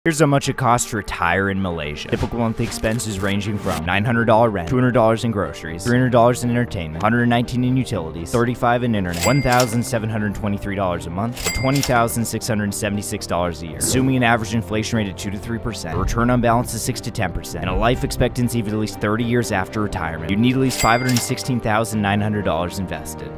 Here's how much it costs to retire in Malaysia. Typical monthly expenses ranging from $900 rent, $200 in groceries, $300 in entertainment, $119 in utilities, $35 in internet, $1,723 a month, or $20,676 a year. Assuming an average inflation rate of 2 to 3%, a return on balance is 6 to 10%, and a life expectancy of at least 30 years after retirement, you'd need at least $516,900 invested.